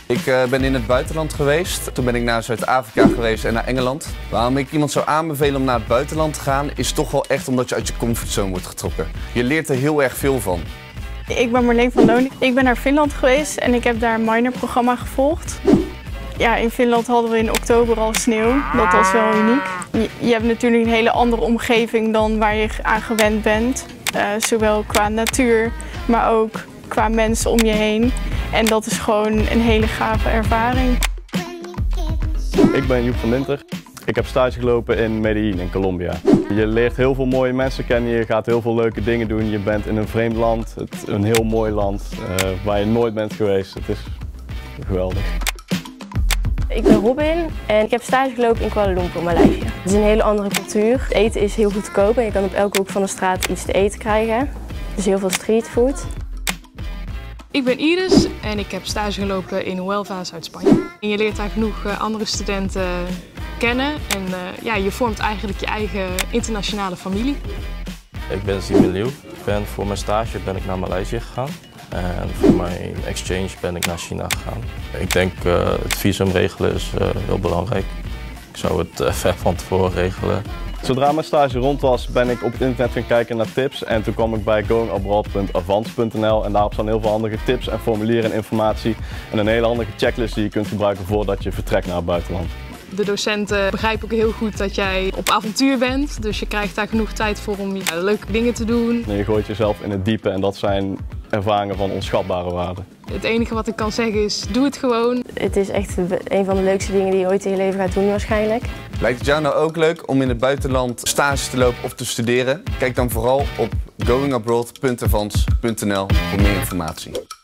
Ik ben in het buitenland geweest. Toen ben ik naar Zuid-Afrika geweest en naar Engeland. Waarom ik iemand zou aanbevelen om naar het buitenland te gaan, is toch wel echt omdat je uit je comfortzone wordt getrokken. Je leert er heel erg veel van. Ik ben Marleen van Loon. Ik ben naar Finland geweest en ik heb daar een minorprogramma gevolgd. Ja, in Finland hadden we in oktober al sneeuw. Dat was wel uniek. Je hebt natuurlijk een hele andere omgeving dan waar je aan gewend bent. Zowel qua natuur, maar ook qua mensen om je heen. En dat is gewoon een hele gave ervaring. Ik ben Joep van Dinter. Ik heb stage gelopen in Medellin in Colombia. Je leert heel veel mooie mensen kennen, je gaat heel veel leuke dingen doen. Je bent in een vreemd land, een heel mooi land waar je nooit bent geweest. Het is geweldig. Ik ben Robin en ik heb stage gelopen in Kuala Lumpur, Maleisië. Het is een hele andere cultuur. Het eten is heel goedkoop en je kan op elke hoek van de straat iets te eten krijgen. Dus heel veel streetfood. Ik ben Iris en ik heb stage gelopen in Huelva, Zuid-Spanje. Je leert daar genoeg andere studenten kennen en ja, je vormt eigenlijk je eigen internationale familie. Ik ben Simon Leeuw. Voor mijn stage ben ik naar Maleisië gegaan. En voor mijn exchange ben ik naar China gegaan. Ik denk het visum regelen is heel belangrijk. Ik zou het ver van tevoren regelen. Zodra mijn stage rond was, ben ik op het internet gaan kijken naar tips. En toen kwam ik bij goingabroad.avans.nl en daarop staan heel veel handige tips en formulieren en informatie. En een hele handige checklist die je kunt gebruiken voordat je vertrekt naar het buitenland. De docenten begrijpen ook heel goed dat jij op avontuur bent. Dus je krijgt daar genoeg tijd voor om leuke dingen te doen. En je gooit jezelf in het diepe en dat zijn ervaringen van onschatbare waarde. Het enige wat ik kan zeggen is, doe het gewoon. Het is echt een van de leukste dingen die je ooit in je leven gaat doen waarschijnlijk. Lijkt het jou nou ook leuk om in het buitenland stage te lopen of te studeren? Kijk dan vooral op goingabroad.avans.nl voor meer informatie.